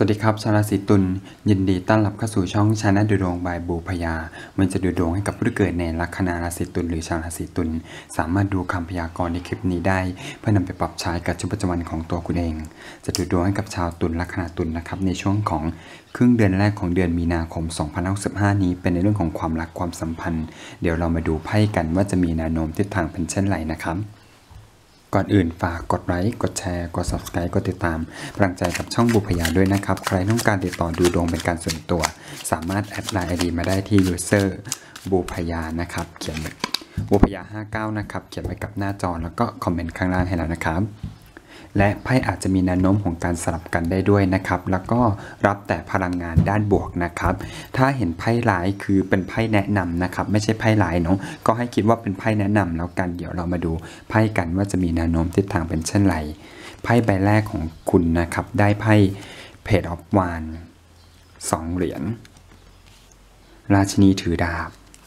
วัสดีครับชาวราศีตุลยินดีต้อนรับเข้าสู่ช่องชาแนลดูดวงบายบูพยามันจะดูดวงให้กับผู้ที่เกิดในลัคนาราศีตุลหรือชาวราศีตุลสามารถดูคำพยากรณ์ในคลิปนี้ได้เพื่อนำไปปรับใช้กับชีวิตประจำวันของตัวคุณเองจะดูดวงให้กับชาวตุลลัคนาตุลนะครับในช่วงของครึ่งเดือนแรกของเดือนมีนาคม2565นี้เป็นในเรื่องของความรักความสัมพันธ์เดี๋ยวเรามาดูไพ่กันว่าจะมีแนวโน้มทิศทางเป็นเช่นไรนะครับก่อนอื่นฝากกดไลค์กดแชร์กด Subscribe กดติดตามกำลังใจกับช่องบุพยาด้วยนะครับใครต้องการติดต่อดูดวงเป็นการส่วนตัวสามารถแอดไลน์ ID มาได้ที่ user บุพยานะครับเขียนบุพยา59นะครับเขียนไว้กับหน้าจอแล้วก็คอมเมนต์ข้างล่างให้แล้วนะครับและไพ่อาจจะมีแนวโน้มของการสลับกันได้ด้วยนะครับแล้วก็รับแต่พลังงานด้านบวกนะครับถ้าเห็นไพ่ร้ายคือเป็นไพ่แนะนำนะครับไม่ใช่ไพ่ร้ายเนาะก็ให้คิดว่าเป็นไพ่แนะนำแล้วกันเดี๋ยวเรามาดูไพ่กันว่าจะมีแนวโน้มทิศทางเป็นเช่นไรไพ่ใบแรกของคุณนะครับได้ไพ่เพจออฟวาน2เหรียญราชินีถือดาบ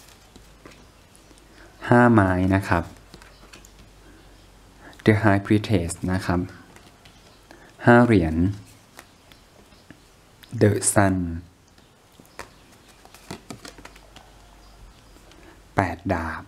5ไม้นะครับThe High Priestess นะครับ5เหรียญ The Sun 8ดาบ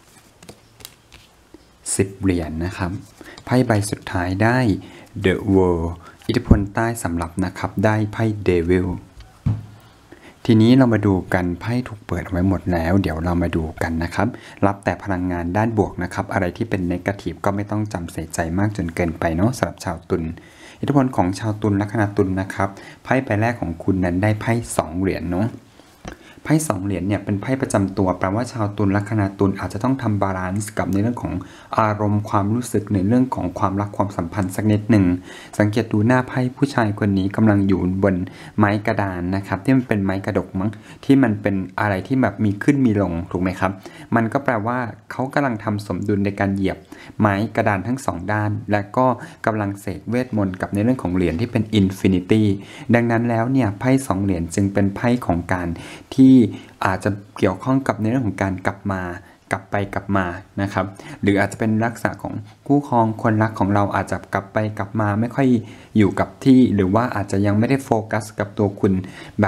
10เหรียญนะครับไพ่ใบสุดท้ายได้ The World อิทธิพลใต้สำหรับนะครับได้ไพ่ Devil ทีนี้เรามาดูกันไพ่ถูกเปิดไว้หมดแล้วเดี๋ยวเรามาดูกันนะครับรับแต่พลังงานด้านบวกนะครับอะไรที่เป็นเนกาทีฟก็ไม่ต้องจำใส่ใจมากจนเกินไปเนาะสำหรับชาวตุลอิทธิพลของชาวตุลลัคนาตุลนะครับไพ่ใบแรกของคุณนั้นได้ไพ่2เหรียญเนาะไพ่2เหรียญเนี่ยเป็นไพ่ประจำตัวแปลว่าชาวตุลลัคนาตุลอาจจะต้องทำบาลานซ์กับในเรื่องของอารมณ์ความรู้สึกในเรื่องของความรักความสัมพันธ์สักนิดหนึ่งสังเกตดูหน้าไพ่ผู้ชายคนนี้กำลังอยู่บนไม้กระดานนะครับที่มันเป็นไม้กระดกมั้งที่มันเป็นอะไรที่แบบมีขึ้นมีลงถูกไหมครับมันก็แปลว่าเขากำลังทำสมดุลในการเหยียบไม้กระดานทั้ง2ด้านและก็กำลังเสกเวทมนต์กับในเรื่องของเหรียญที่เป็นอินฟินิตี้ดังนั้นแล้วเนี่ยไพ่2เหรียญจึงเป็นไพ่ของการที่อาจจะเกี่ยวข้องกับในเรื่องของการกลับมากลับไปกลับมานะครับหรืออาจจะเป็นลักษณะของคู่ครองคนรักของเราอาจจะกลับไปกลับมาไม่ค่อยอยู่กับที่หรือว่าอาจจะยังไม่ได้โฟกัสกับตัวคุณแบบ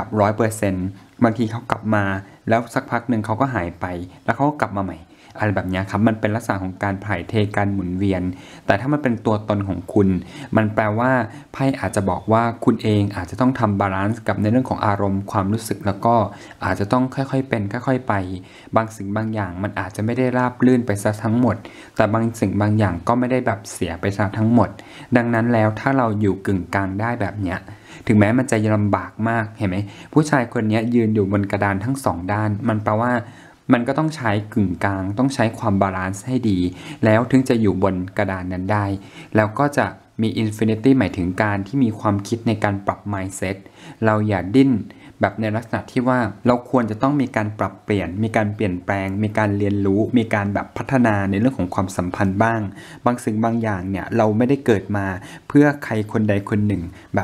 100% บางทีเขากลับมาแล้วสักพักหนึ่งเขาก็หายไปแล้วเขาก็กลับมาใหม่อะไรแบบนี้ครับมันเป็นลักษณะของการถ่ายเทการหมุนเวียนแต่ถ้ามันเป็นตัวตนของคุณมันแปลว่าไพ่อาจจะบอกว่าคุณเองอาจจะต้องทำบาลานซ์กับในเรื่องของอารมณ์ความรู้สึกแล้วก็อาจจะต้องค่อยๆเป็นค่อยๆไปบางสิ่งบางอย่างมันอาจจะไม่ได้ราบรื่นไปซะทั้งหมดแต่บางสิ่งบางอย่างก็ไม่ได้แบบเสียไปซะทั้งหมดดังนั้นแล้วถ้าเราอยู่กึ่งกลางได้แบบเนี้ยถึงแม้มันจะลำบากมากเห็นไหมผู้ชายคนนี้ยืนอยู่บนกระดานทั้ง2ด้านมันแปลว่ามันก็ต้องใช้กึ่งกลางต้องใช้ความบาลานซ์ให้ดีแล้วถึงจะอยู่บนกระดานนั้นได้แล้วก็จะมี Infinity หมายถึงการที่มีความคิดในการปรับ mindset เราอย่าดิ้นแบบในลักษณะที่ว่าเราควรจะต้องมีการปรับเปลี่ยนมีการเปลี่ยนแปลงมีการเรียนรู้มีการแบบพัฒนาในเรื่องของความสัมพันธ์บ้างบางสิ่งบางอย่างเนี่ยเราไม่ได้เกิดมาเพื่อใครคนใดคนหนึ่งแบบ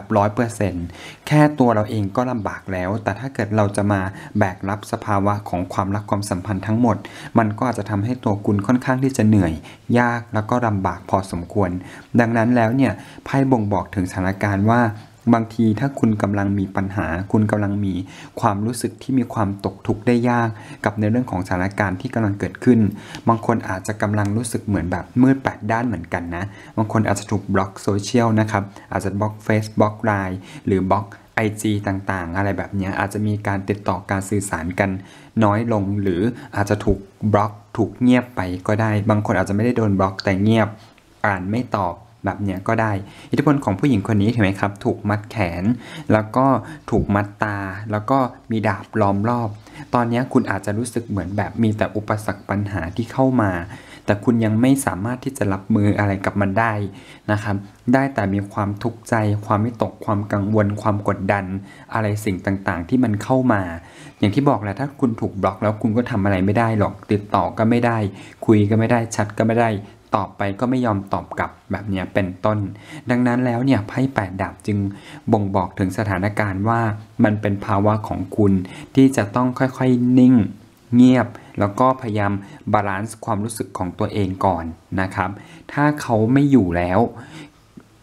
100% แค่ตัวเราเองก็ลำบากแล้วแต่ถ้าเกิดเราจะมาแบกรับสภาวะของความรักความสัมพันธ์ทั้งหมดมันก็อาจจะทำให้ตัวคุณค่อนข้างที่จะเหนื่อยยากแล้วก็ลำบากพอสมควรดังนั้นแล้วเนี่ยไพ่บ่งบอกถึงสถานการณ์ว่าบางทีถ้าคุณกำลังมีปัญหาคุณกำลังมีความรู้สึกที่มีความตกทุกข์ได้ยากกับในเรื่องของสถานการณ์ที่กำลังเกิดขึ้นบางคนอาจจะกำลังรู้สึกเหมือนแบบมืด8ด้านเหมือนกันนะบางคนอาจจะถูกบล็อกโซเชียลนะครับอาจจะบล็อกเฟซบล็อกไลน์หรือบล็อก IG ต่างๆอะไรแบบนี้อาจจะมีการติดต่อการสื่อสารกันน้อยลงหรืออาจจะถูกบล็อกถูกเงียบไปก็ได้บางคนอาจจะไม่ได้โดนบล็อกแต่เงียบอ่านไม่ตอบแบบเนี้ยก็ได้อิทธิพลของผู้หญิงคนนี้เห็นไหมครับถูกมัดแขนแล้วก็ถูกมัดตาแล้วก็มีดาบล้อมรอบตอนนี้คุณอาจจะรู้สึกเหมือนแบบมีแต่อุปสรรคปัญหาที่เข้ามาแต่คุณยังไม่สามารถที่จะรับมืออะไรกับมันได้นะครับได้แต่มีความทุกข์ใจความวิตกความกังวลความกดดันอะไรสิ่งต่างๆที่มันเข้ามาอย่างที่บอกแหละถ้าคุณถูกบล็อกแล้วคุณก็ทำอะไรไม่ได้หรอกติดต่อก็ไม่ได้คุยก็ไม่ได้แชทก็ไม่ได้ตอบไปก็ไม่ยอมตอบกลับแบบนี้เป็นต้นดังนั้นแล้วเนี่ยไพ่8ดาบจึงบ่งบอกถึงสถานการณ์ว่ามันเป็นภาวะของคุณที่จะต้องค่อยๆนิ่งเงียบแล้วก็พยายามบาลานซ์ความรู้สึกของตัวเองก่อนนะครับถ้าเขาไม่อยู่แล้ว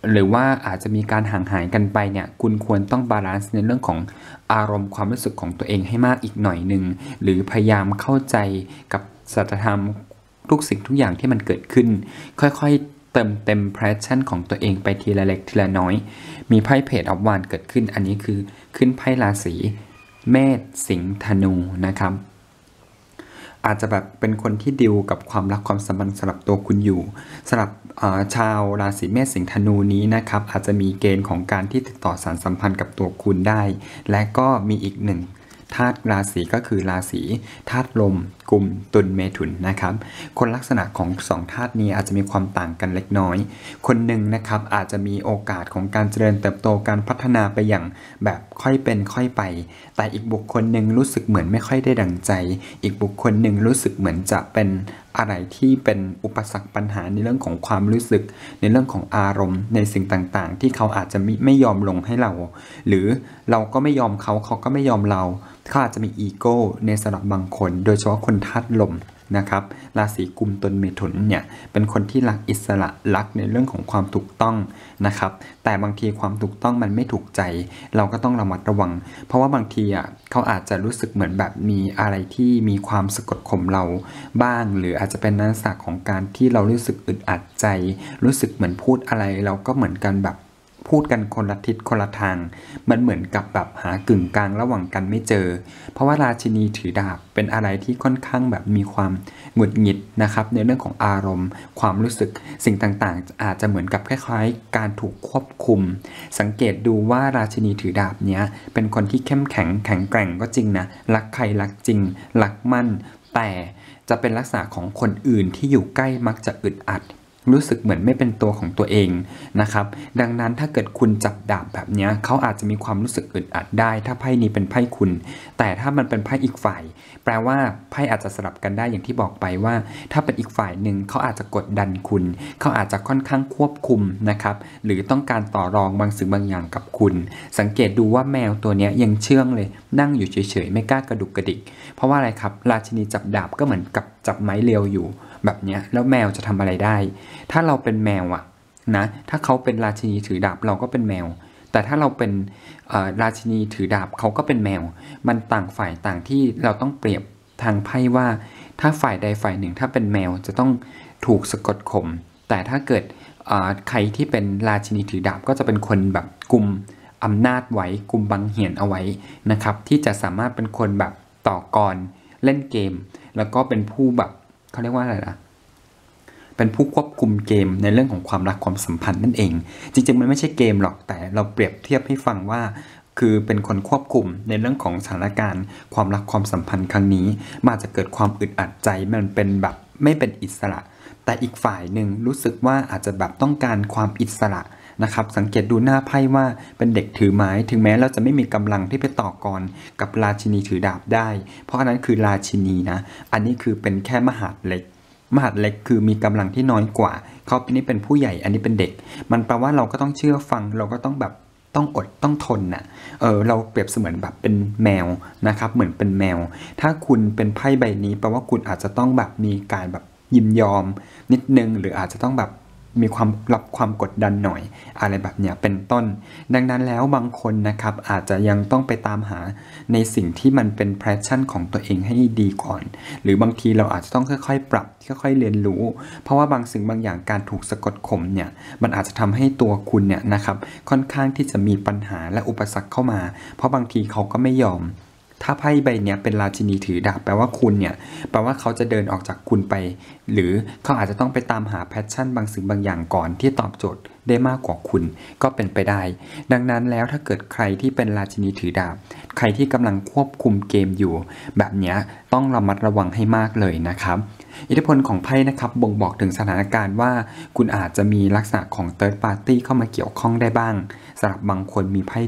หรือว่าอาจจะมีการห่างหายกันไปเนี่ยคุณควรต้องบาลานซ์ในเรื่องของอารมณ์ความรู้สึกของตัวเองให้มากอีกหน่อยหนึ่งหรือพยายามเข้าใจกับสัจธรรมทุกสิ่งทุกอย่างที่มันเกิดขึ้นค่อยๆเติมเต็มแพชชั่นของตัวเองไปทีละเล็กทีละน้อยมีไพ่เพจออฟวานเกิดขึ้นอันนี้คือขึ้นไพ่ราศีเมษสิงห์ธนูนะครับอาจจะแบบเป็นคนที่ดิวกับความรักความสัมพันธ์สำหรับตัวคุณอยู่สำหรับชาวราศีเมษสิงห์ธนูนี้นะครับอาจจะมีเกณฑ์ของการที่ติดต่อสารสัมพันธ์กับตัวคุณได้และก็มีอีกหนึ่งธาตุราศีก็คือราศีธาตุลมกุมตุลเมถุนนะครับคนลักษณะของสองธาตุนี้อาจจะมีความต่างกันเล็กน้อยคนหนึ่งนะครับอาจจะมีโอกาสของการเจริญเติบโตการพัฒนาไปอย่างแบบค่อยเป็นค่อยไปแต่อีกบุคคลหนึ่งรู้สึกเหมือนไม่ค่อยได้ดั่งใจอีกบุคคลหนึ่งรู้สึกเหมือนจะเป็นอะไรที่เป็นอุปสรรคปัญหาในเรื่องของความรู้สึกในเรื่องของอารมณ์ในสิ่งต่างๆที่เขาอาจจะไม่ยอมลงให้เราหรือเราก็ไม่ยอมเขาเขาก็ไม่ยอมเราเขาอาจจะมีอีโก้ในสำหรับบางคนโดยเฉพาะคนธาตุลมนะครับราศีกุมตุลเมถุนเนี่ยเป็นคนที่รักอิสระรักในเรื่องของความถูกต้องนะครับแต่บางทีความถูกต้องมันไม่ถูกใจเราก็ต้องระมัดระวังเพราะว่าบางทีเขาอาจจะรู้สึกเหมือนแบบมีอะไรที่มีความสะกดข่มเราบ้างหรืออาจจะเป็นลักษณะของการที่เรารู้สึกอึดอัดใจรู้สึกเหมือนพูดอะไรเราก็เหมือนกันแบบพูดกันคนละทิศคนละทางมันเหมือนกับแบบหากึ่งกลางระหว่างกันไม่เจอเพราะว่าราชินีถือดาบเป็นอะไรที่ค่อนข้างแบบมีความหงุดหงิดนะครับในเรื่องของอารมณ์ความรู้สึกสิ่งต่างๆอาจจะเหมือนกับคล้ายๆการถูกควบคุมสังเกตดูว่าราชินีถือดาบเนี้ยเป็นคนที่เข้มแข็งแข็งแกร่งก็จริงนะรักใครรักจริงรักมั่นแต่จะเป็นลักษณะของคนอื่นที่อยู่ใกล้มักจะอึดอัดรู้สึกเหมือนไม่เป็นตัวของตัวเองนะครับดังนั้นถ้าเกิดคุณจับดาบแบบนี้เขาอาจจะมีความรู้สึกอึดอัดได้ถ้าไพ่นี้เป็นไพ่คุณแต่ถ้ามันเป็นไพ่อีกฝ่ายแปลว่าไพ่อาจจะสลับกันได้อย่างที่บอกไปว่าถ้าเป็นอีกฝ่ายหนึ่งเขาอาจจะกดดันคุณเขาอาจจะค่อนข้างควบคุมนะครับหรือต้องการต่อรองบางสิ่งบางอย่างกับคุณสังเกตดูว่าแมวตัวนี้ยังเชื่องเลยนั่งอยู่เฉยๆไม่กล้ากระดุกกระดิกเพราะว่าอะไรครับราชินีจับดาบก็เหมือนกับจับไม้เรียวอยู่แบบนี้แล้วแมวจะทำอะไรได้ถ้าเราเป็นแมวนะถ้าเขาเป็นราชินีถือดาบเราก็เป็นแมวแต่ถ้าเราเป็นราชินีถือดาบเขาก็เป็นแมวมันต่างฝ่ายต่างที่เราต้องเปรียบทางไพ่ว่าถ้าฝ่ายใดฝ่ายหนึ่งถ้าเป็นแมวจะต้องถูกสะกดข่มแต่ถ้าเกิดใครที่เป็นราชินีถือดาบก็จะเป็นคนแบบกุมอำนาจไว้กุมบังเหียนเอาไว้นะครับที่จะสามารถเป็นคนแบบต่อกรเล่นเกมแล้วก็เป็นผู้แบบเขาเรียกว่าอะไรล่ะเป็นผู้ควบคุมเกมในเรื่องของความรักความสัมพันธ์นั่นเองจริงๆมันไม่ใช่เกมหรอกแต่เราเปรียบเทียบให้ฟังว่าคือเป็นคนควบคุมในเรื่องของสถานการณ์ความรักความสัมพันธ์ครั้งนี้มันอาจจะเกิดความอึดอัดใจมันเป็นแบบไม่เป็นอิสระแต่อีกฝ่ายหนึ่งรู้สึกว่าอาจจะแบบต้องการความอิสระนะครับสังเกตดูหน้าไพ่ว่าเป็นเด็กถือไม้ถึงแม้เราจะไม่มีกำลังที่ไปต่อกรกับราชินีถือดาบได้เพราะอันนั้นคือราชินีนะอันนี้คือเป็นแค่มหาดเล็กมหาดเล็กคือมีกำลังที่น้อยกว่าเขานี่เป็นผู้ใหญ่อันนี้เป็นเด็กมันแปลว่าเราก็ต้องเชื่อฟังเราก็ต้องแบบต้องอดต้องทนน่ะเราเปรียบเสมือนแบบเป็นแมวนะครับเหมือนเป็นแมวถ้าคุณเป็นไพ่ใบนี้แปลว่าคุณอาจจะต้องแบบมีการแบบยินยอมนิดนึงหรืออาจจะต้องแบบมีความรับความกดดันหน่อยอะไรแบบเนี้ยเป็นต้นดังนั้นแล้วบางคนนะครับอาจจะยังต้องไปตามหาในสิ่งที่มันเป็นแพชชั่นของตัวเองให้ดีก่อนหรือบางทีเราอาจจะต้องค่อยๆปรับค่อยๆเรียนรู้เพราะว่าบางสิ่งบางอย่างการถูกสะกดข่มเนี่ยมันอาจจะทำให้ตัวคุณเนี่ยนะครับค่อนข้างที่จะมีปัญหาและอุปสรรคเข้ามาเพราะบางทีเขาก็ไม่ยอมถ้าไพ่ใบเนี้ยเป็นราชินีถือดาบแปลว่าคุณเนี่ยแปลว่าเขาจะเดินออกจากคุณไปหรือเขาอาจจะต้องไปตามหาแพชชั่นบางสิ่งบางอย่างก่อนที่ตอบโจทย์ได้มากกว่าคุณก็เป็นไปได้ดังนั้นแล้วถ้าเกิดใครที่เป็นราชินีถือดาบใครที่กำลังควบคุมเกมอยู่แบบเนี้ยต้องระมัดระวังให้มากเลยนะครับอิทธิพลของไพ่นะครับบ่งบอกถึงสถานการณ์ว่าคุณอาจจะมีลักษณะของ Third Party เข้ามาเกี่ยวข้องได้บ้างสำหรับบางคนมีไพ่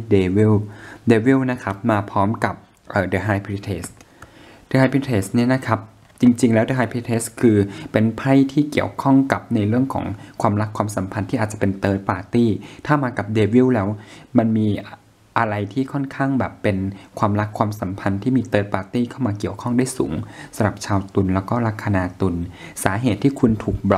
Devil นะครับมาพร้อมกับThe High Priestess เนี่ยนะครับจริงๆแล้ว The High Priestess คือเป็นไพ่ที่เกี่ยวข้องกับในเรื่องของความรักความสัมพันธ์ที่อาจจะเป็น Third Party ถ้ามากับ Devil แล้วมันมีอะไรที่ค่อนข้างแบบเป็นความรักความสัมพันธ์ที่มี Third Party เข้ามาเกี่ยวข้องได้สูงสำหรับชาวตุลแล้วก็ลัคนาตุลสาเหตุที่คุณถูกบล็อก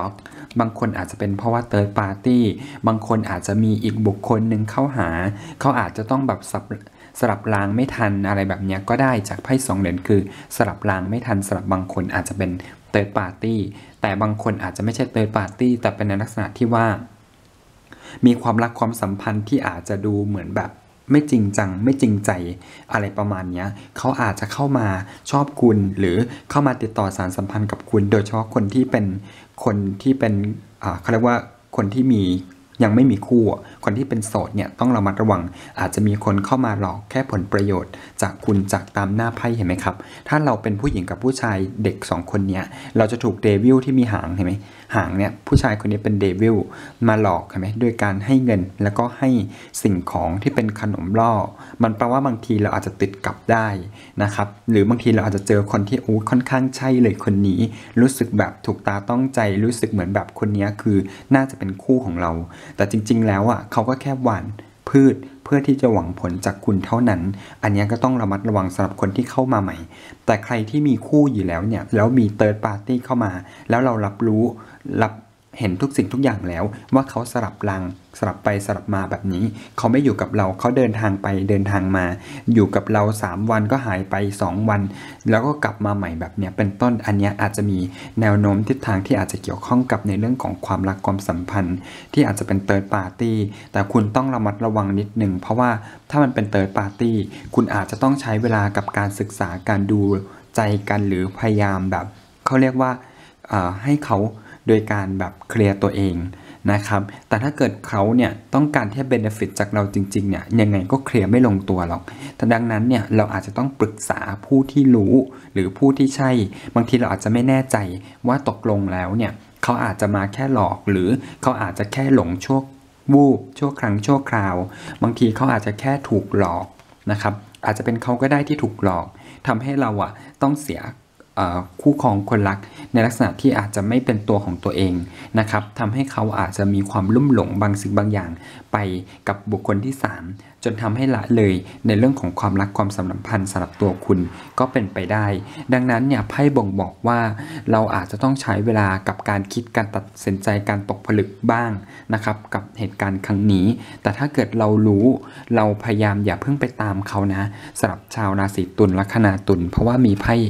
บางคนอาจจะเป็นเพราะว่าเติร์ดปาร์ตี้บางคนอาจจะมีอีกบุคคลหนึ่งเข้าหาเขาอาจจะต้องแบบสลับรางไม่ทันอะไรแบบนี้ก็ได้จากไพ่2 เหรียญคือสลับรางไม่ทันสลับบางคนอาจจะเป็นเติร์ดปาร์ตี้แต่บางคนอาจจะไม่ใช่เติร์ดปาร์ตี้แต่เป็นในลักษณะที่ว่ามีความรักความสัมพันธ์ที่อาจจะดูเหมือนแบบไม่จริงจังไม่จริงใจอะไรประมาณนี้เขาอาจจะเข้ามาชอบคุณหรือเข้ามาติดต่อสารสัมพันธ์กับคุณโดยเฉพาะคนที่เป็นเขาเรียกว่าคนที่ยังไม่มีคู่คนที่เป็นโสดเนี่ยต้องระมัดระวังอาจจะมีคนเข้ามาหลอกแค่ผลประโยชน์จากคุณจากตามหน้าไพ่เห็นไหมครับถ้าเราเป็นผู้หญิงกับผู้ชายเด็ก2 คนเนี้ยเราจะถูกเดวิลที่มีหางเห็นไหมหางเนี่ยผู้ชายคนนี้เป็นเดวิลมาหลอกเห็นไหมโดยการให้เงินแล้วก็ให้สิ่งของที่เป็นขนมล่อมันแปลว่าบางทีเราอาจจะติดกับได้นะครับหรือบางทีเราอาจจะเจอคนที่ค่อนข้างใช่เลยคนนี้รู้สึกแบบถูกตาต้องใจรู้สึกเหมือนแบบคนนี้คือน่าจะเป็นคู่ของเราแต่จริงๆแล้วเขาก็แค่หว่านพืชเพื่อที่จะหวังผลจากคุณเท่านั้นอันนี้ก็ต้องระมัดระวังสำหรับคนที่เข้ามาใหม่แต่ใครที่มีคู่อยู่แล้วเนี่ยแล้วมีเติร์ดปาร์ตี้เข้ามาแล้วเรารับเห็นทุกสิ่งทุกอย่างแล้วว่าเขาสลับไปสลับมาแบบนี้เขาไม่อยู่กับเราเขาเดินทางไปเดินทางมาอยู่กับเรา3 วันก็หายไป2 วันแล้วก็กลับมาใหม่แบบนี้เป็นต้นอันนี้อาจจะมีแนวโน้มทิศทางที่อาจจะเกี่ยวข้องกับในเรื่องของความรักความสัมพันธ์ที่อาจจะเป็นเติร์ดปาร์ตี้แต่คุณต้องระมัดระวังนิดนึงเพราะว่าถ้ามันเป็นเติร์ดปาร์ตี้คุณอาจจะต้องใช้เวลากับการศึกษาการดูใจกันหรือพยายามแบบเขาเรียกว่าให้เขาโดยการแบบเคลียร์ตัวเองนะครับแต่ถ้าเกิดเขาเนี่ยต้องการที่จะเบเนฟิตจากเราจริงๆเนี่ยยังไงก็เคลียร์ไม่ลงตัวหรอกแต่ดังนั้นเนี่ยเราอาจจะต้องปรึกษาผู้ที่รู้หรือผู้ที่ใช่บางทีเราอาจจะไม่แน่ใจว่าตกลงแล้วเนี่ยเขาอาจจะมาแค่หลอกหรือเขาอาจจะแค่หลงชั่ววูบชั่วครั้งชั่วคราวบางทีเขาอาจจะแค่ถูกหลอกนะครับอาจจะเป็นเขาก็ได้ที่ถูกหลอกทำให้เราต้องเสียคู่ครองคนรักในลักษณะที่อาจจะไม่เป็นตัวของตัวเองนะครับทำให้เขาอาจจะมีความลุ่มหลงบางสิ่งบางอย่างไปกับบุคคลที่3จนทำให้ละเลยในเรื่องของความรักความสัมพันธ์สำหรับตัวคุณก็เป็นไปได้ดังนั้นเนี่ยไพ่บ่งบอกว่าเราอาจจะต้องใช้เวลากับการคิดการตัดสินใจการตกผลึกบ้างนะครับกับเหตุการณ์ครั้งนี้แต่ถ้าเกิดเรารู้เราพยายามอย่าเพิ่งไปตามเขานะสำหรับชาวราศีตุลลัคนาตุลเพราะว่ามีไพ่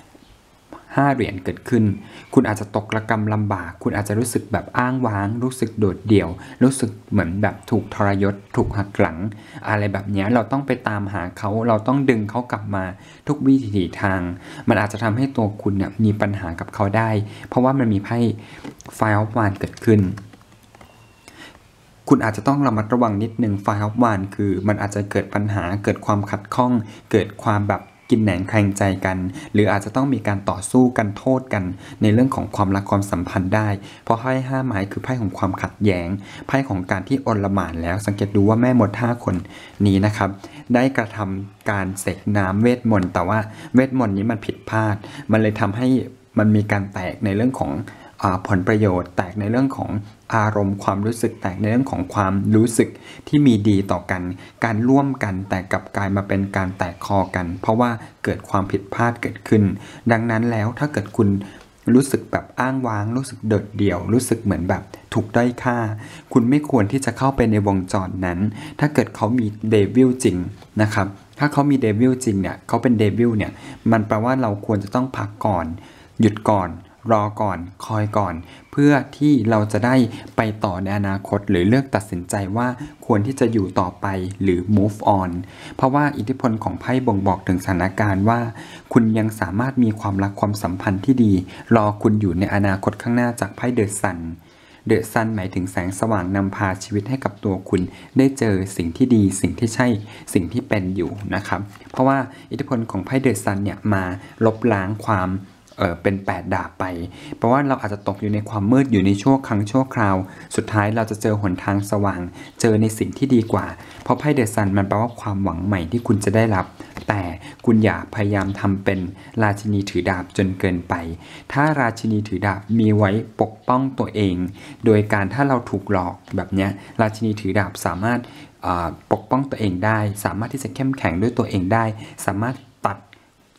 5 เหรียญเกิดขึ้นคุณอาจจะตกระกำลำบากคุณอาจจะรู้สึกแบบอ้างว้างรู้สึกโดดเดี่ยวรู้สึกเหมือนแบบถูกทรยศถูกหักหลังอะไรแบบนี้เราต้องไปตามหาเขาเราต้องดึงเขากลับมาทุกวิถีทางมันอาจจะทำให้ตัวคุณเนี่ยมีปัญหากับเขาได้เพราะว่ามันมีไพ่ Five of Wands เกิดขึ้นคุณอาจจะต้องระมัดระวังนิดนึง Five of Wands คือมันอาจจะเกิดปัญหาเกิดความขัดข้องเกิดความแบบกินแหนงแคลงใจกันหรืออาจจะต้องมีการต่อสู้กันโทษกันในเรื่องของความรักความสัมพันธ์ได้เพราะไพ่5 ไม้คือไพ่ของความขัดแย้งไพ่ของการที่อลหม่านแล้วสังเกตดูว่าแม่มด5 คนนี้นะครับได้กระทำการเสกน้ำเวทมนต์แต่ว่าเวทมนต์นี้มันผิดพลาดมันเลยทำให้มันมีการแตกในเรื่องของผลประโยชน์แตกในเรื่องของอารมณ์ความรู้สึกแตกในเรื่องของความรู้สึกที่มีดีต่อกันการร่วมกันแต่กลับกลายมาเป็นการแตกคอกันเพราะว่าเกิดความผิดพลาดเกิดขึ้นดังนั้นแล้วถ้าเกิดคุณรู้สึกแบบอ้างว้างรู้สึกโดดเดี่ยวรู้สึกเหมือนแบบถูกด้อยค่าคุณไม่ควรที่จะเข้าไปในวงจรนั้นถ้าเกิดเขามีเดวิลจริงนะครับถ้าเขามีเดวิลจริงเนี่ยเขาเป็นเดวิลเนี่ยมันแปลว่าเราควรจะต้องพักก่อนหยุดก่อนรอก่อนคอยก่อนเพื่อที่เราจะได้ไปต่อในอนาคตหรือเลือกตัดสินใจว่าควรที่จะอยู่ต่อไปหรือ move on เพราะว่าอิทธิพลของไพ่บ่งบอกถึงสถานการณ์ว่าคุณยังสามารถมีความรักความสัมพันธ์ที่ดีรอคุณอยู่ในอนาคตข้างหน้าจากไพ่เดอะซันเดอะซันหมายถึงแสงสว่างนำพาชีวิตให้กับตัวคุณได้เจอสิ่งที่ดีสิ่งที่ใช่สิ่งที่เป็นอยู่นะครับเพราะว่าอิทธิพลของไพ่เดอะซันเนี่ยมาลบล้างความเป็น8 ดาบไปเพราะว่าเราอาจจะตกอยู่ในความมืดอยู่ในชั่วครั้งชั่วคราวสุดท้ายเราจะเจอหนทางสว่างเจอในสิ่งที่ดีกว่าเพราะไพ่เดอะซันมันแปลว่าความหวังใหม่ที่คุณจะได้รับแต่คุณอย่าพยายามทำเป็นราชินีถือดาบจนเกินไปถ้าราชินีถือดาบมีไว้ปกป้องตัวเองโดยการถ้าเราถูกหลอกแบบนี้ราชินีถือดาบสามารถปกป้องตัวเองได้สามารถที่จะเข้มแข็งด้วยตัวเองได้สามารถตัด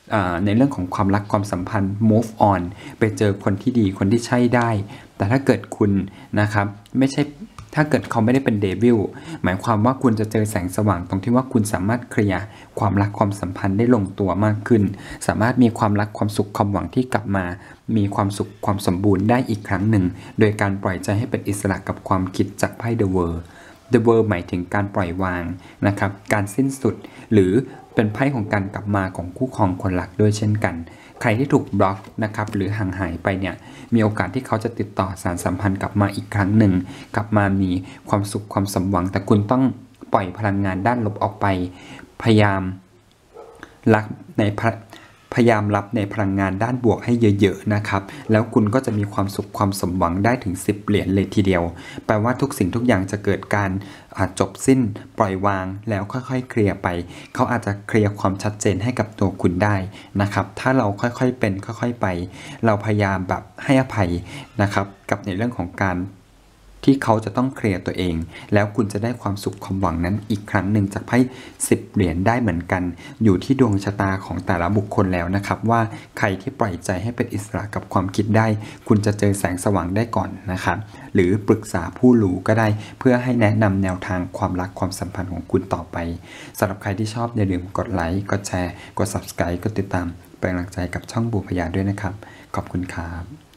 ในเรื่องของความรักความสัมพันธ์ move on ไปเจอคนที่ดีคนที่ใช่ได้แต่ถ้าเกิดคุณนะครับไม่ใช่ถ้าเกิดเขาไม่ได้เป็นเดวิลหมายความว่าคุณจะเจอแสงสว่างตรงที่ว่าคุณสามารถเคลียร์ความรักความสัมพันธ์ได้ลงตัวมากขึ้นสามารถมีความรักความสุขความหวังที่กลับมามีความสุขความสมบูรณ์ได้อีกครั้งหนึ่งโดยการปล่อยใจให้เป็นอิสระกับความคิดจากไพ่ The World The World หมายถึงการปล่อยวางนะครับการสิ้นสุดหรือเป็นไพ่ของการกลับมาของคู่ครองคนรักด้วยเช่นกันใครที่ถูกบล็อกนะครับหรือห่างหายไปเนี่ยมีโอกาสที่เขาจะติดต่อสารสัมพันธ์กลับมาอีกครั้งหนึ่งกลับมามีความสุขความสมหวังแต่คุณต้องปล่อยพลังงานด้านลบออกไปพยายามรับในพลังงานด้านบวกให้เยอะๆนะครับแล้วคุณก็จะมีความสุขความสมหวังได้ถึง10เหรียญเลยทีเดียวแปลว่าทุกสิ่งทุกอย่างจะเกิดการจบสิ้นปล่อยวางแล้วค่อยๆเคลียร์ไปเขาอาจจะเคลียร์ความชัดเจนให้กับตัวคุณได้นะครับถ้าเราค่อยๆเป็นค่อยๆไปเราพยายามแบบให้อภัยนะครับกับในเรื่องของการที่เขาจะต้องเคลียร์ตัวเองแล้วคุณจะได้ความสุขความหวังนั้นอีกครั้งหนึ่งจากไพ่10เหรียญได้เหมือนกันอยู่ที่ดวงชะตาของแต่ละบุคคลแล้วนะครับว่าใครที่ปล่อยใจให้เป็นอิสระกับความคิดได้คุณจะเจอแสงสว่างได้ก่อนนะครับหรือปรึกษาผู้รู้ก็ได้เพื่อให้แนะนำแนวทางความรักความสัมพันธ์ของคุณต่อไปสำหรับใครที่ชอบอย่าลืมกดไลค์กดแชร์กด Subscribe กดติดตามเป็นกำลังใจกับช่องบัวพยาด้วยนะครับขอบคุณครับ